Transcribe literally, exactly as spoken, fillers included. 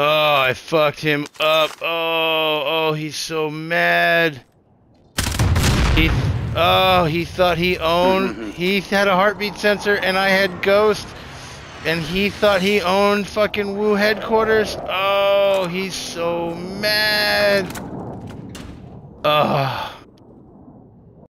Oh, I fucked him up. Oh, oh, he's so mad. He, oh, he thought he owned, he had a heartbeat sensor and I had Ghost. And he thought he owned fucking Wu headquarters. Oh, he's so mad. Oh.